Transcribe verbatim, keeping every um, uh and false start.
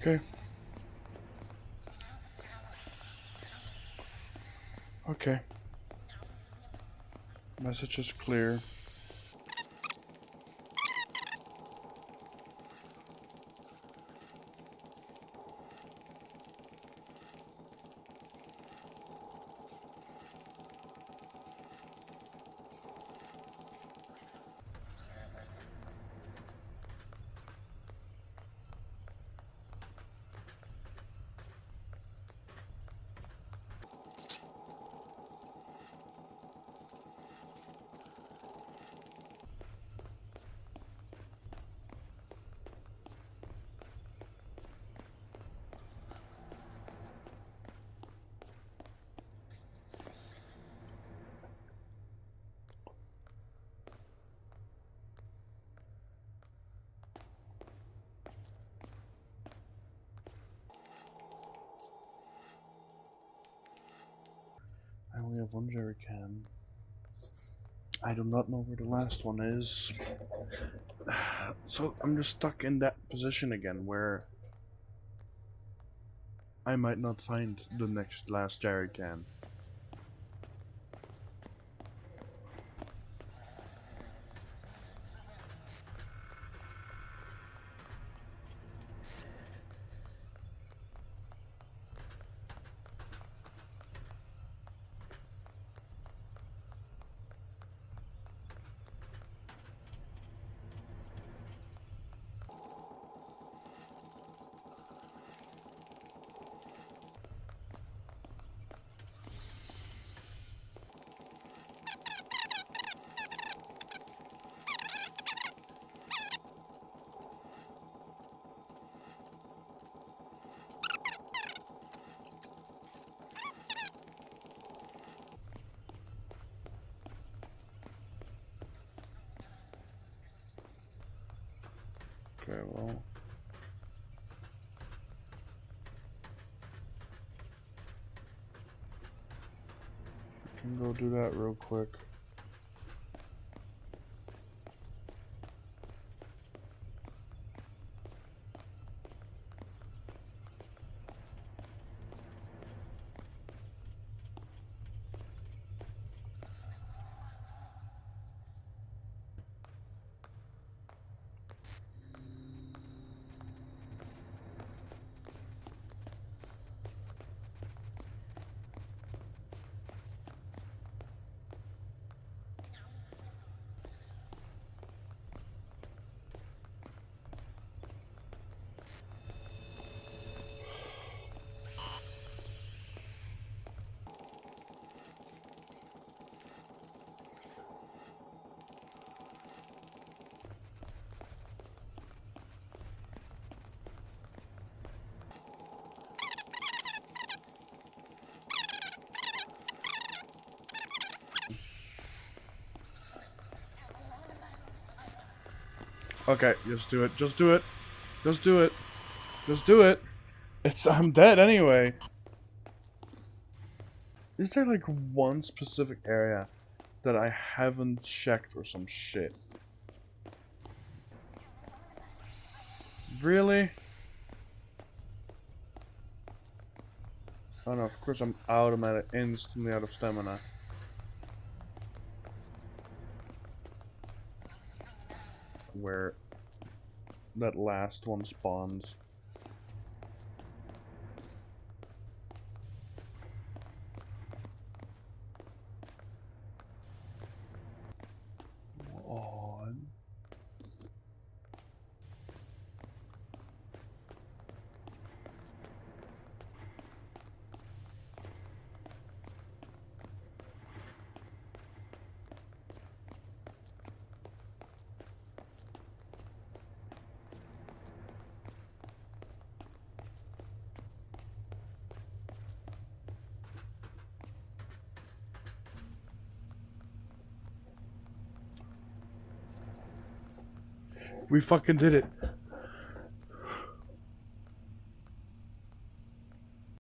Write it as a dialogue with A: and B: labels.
A: Okay. Okay. Message is clear. I only have one jerry can. I do not know where the last one is. So I'm just stuck in that position again where I might not find the next last jerry can. Okay, well. I can go do that real quick. Okay, just do it. Just do it. Just do it. Just do it. It's I'm dead anyway. Is there like one specific area that I haven't checked or some shit? Really? Oh no, of course I'm out of it, instantly out of stamina. Where that last one spawns. Oh. We fucking did it.